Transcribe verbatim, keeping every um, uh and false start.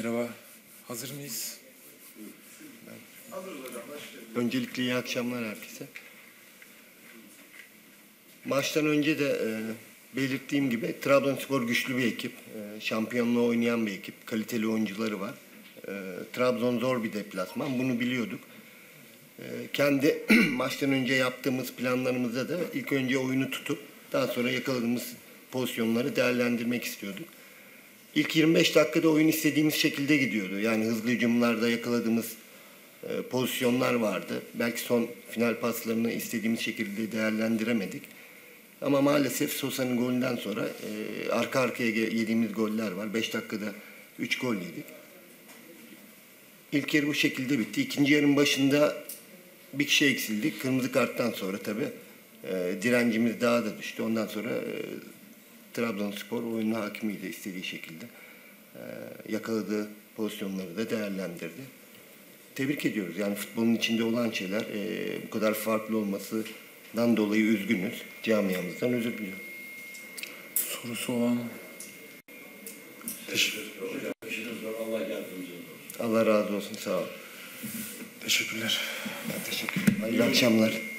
Merhaba. Hazır mıyız? Öncelikle iyi akşamlar herkese. Maçtan önce de e, belirttiğim gibi Trabzonspor güçlü bir ekip. E, şampiyonluğu oynayan bir ekip. Kaliteli oyuncuları var. E, Trabzon zor bir deplasman. Bunu biliyorduk. E, kendi maçtan önce yaptığımız planlarımızda da ilk önce oyunu tutup daha sonra yakaladığımız pozisyonları değerlendirmek istiyorduk. İlk yirmi beş dakikada oyun istediğimiz şekilde gidiyordu. Yani hızlı hücumlarda yakaladığımız e, pozisyonlar vardı. Belki son final paslarını istediğimiz şekilde değerlendiremedik. Ama maalesef Sosa'nın golünden sonra e, arka arkaya yediğimiz goller var. beş dakikada üç gol yedik. İlk yarı bu şekilde bitti. İkinci yarının başında bir kişi eksildik. Kırmızı karttan sonra tabii e, direncimiz daha da düştü. Ondan sonra e, Trabzonspor oyunun hakimiydi istediği şekilde. E, yakaladığı pozisyonları da değerlendirdi. Tebrik ediyoruz. Yani futbolun içinde olan şeyler e, bu kadar farklı olmasından dolayı üzgünüz. Camiamızdan özür diliyorum. Sorusu olan... Allah yardımcınız olsun. Allah razı olsun. Sağ ol. Teşekkürler. Ben teşekkür ederim. Hayırlı akşamlar.